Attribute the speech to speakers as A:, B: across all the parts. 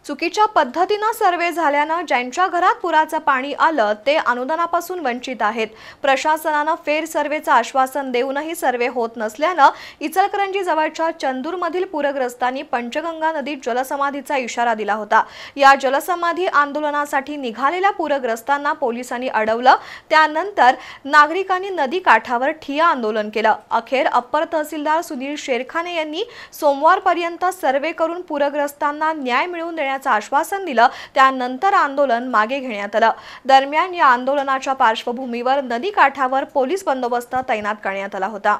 A: चुकीच्या पद्धतीने सर्वे झाल्याने ज्यांच्या घरात पुराचं पाणी आलं ते अनुदानापासून वंचित आहेत। प्रशासनाने फेर सर्वेचं आश्वासन देऊनही सर्वे होत नसल्याने इचलकरंजी जवळच्या चंदूरमधील पूरग्रस्तांनी पंचगंगा नदीत जलसमाधीचा इशारा दिला होता। या जलसमाधी आंदोलनासाठी निघालेल्या पूरग्रस्तांना पोलिसांनी अडवलं। त्यानंतर नागरिकांनी नदी काठावर ठिय्या आंदोलन केलं। अखेर अप्पर तहसीलदार सुनील शेरखाने यांनी सोमवारपर्यंत सर्वे करून पूरग्रस्तांना न्याय मिळवून देण्याचं आश्वासन दिलं। त्यानंतर आंदोलन मागे घेण्यात आलं। दरम्यान या आंदोलनाच्या पार्श्वभूमीवर नदी काठावर पोलीस बंदोबस्त तैनात करण्यात आला होता।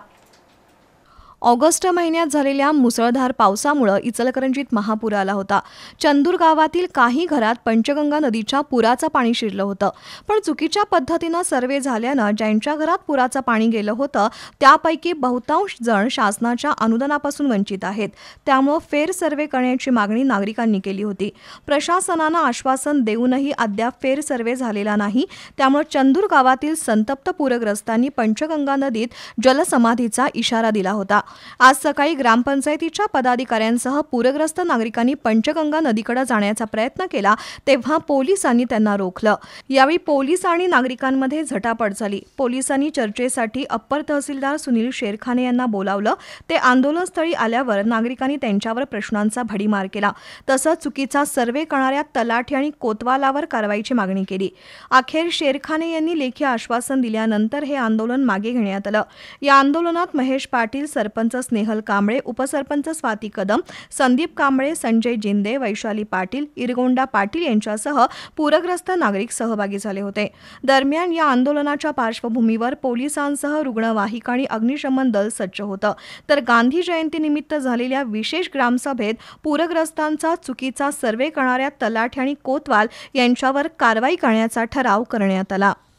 A: ऑगस्ट महिन्यात झालेल्या मुसळधार पावसामुळे इचलकरंजीत महापूर आला होता। चंदूर गावातील काही घरात पंचगंगा नदीच्या पुराचं पाणी शिरलं होतं, पण चुकीच्या पद्धतीने सर्वे झाल्याने ज्यांच्या घरात पुराचं पाणी गेलं होतं त्यापैकी बहुतांश जण शासनाच्या अनुदानापासून वंचित आहेत। त्यामुळे फेर सर्वे करण्याची मागणी नागरिकांनी केली होती। प्रशासनाने आश्वासन देऊनही अद्याप फेर सर्वे झालेला नाही। त्यामुळे चंदूर गावातील संतप्त पूरग्रस्तांनी पंचगंगा नदीत जलसमाधीचा इशारा दिला होता। आज सकाळी ग्रामपंचायतीच्या पदाधिकाऱ्यांसह पूरग्रस्त नागरिकांनी पंचगंगा नदीकडे जाण्याचा प्रयत्न केला, तेव्हा पोलिसांनी त्यांना रोखलं। यावेळी पोलीस आणि नागरिकांमध्ये झटापट झाली। पोलिसांनी चर्चेसाठी अप्पर तहसीलदार सुनील शेरखाने यांना बोलावलं। ते आंदोलनस्थळी आल्यावर नागरिकांनी त्यांच्यावर प्रश्नांचा भडीमार केला। तसंच चुकीचा सर्वे करणाऱ्या तलाठी आणि कोतवालावर कारवाईची मागणी केली। अखेर शेरखाने यांनी लेखी आश्वासन दिल्यानंतर हे आंदोलन मागे घेण्यात आलं। या आंदोलनात महेश पाटील, सरपंच स्नेहल कांबळे, उपसरपंच स्वाती कदम, संदीप कांबळे, संजय जिंदे, वैशाली पाटील, इरगोंडा पाटील यांच्यासह पूरग्रस्त नागरिक सहभागी झाले होते। दरम्यान या आंदोलनाच्या पार्श्वभूमीवर पोलिसांसह रुग्णवाहिका आणि अग्निशमन दल सज्ज होतं। तर गांधी जयंतीनिमित्त झालेल्या विशेष ग्रामसभेत पूरग्रस्तांचा चुकीचा सर्वे करणाऱ्या तलाठी आणि कोतवाल यांच्यावर कारवाई करण्याचा ठराव करण्यात आला।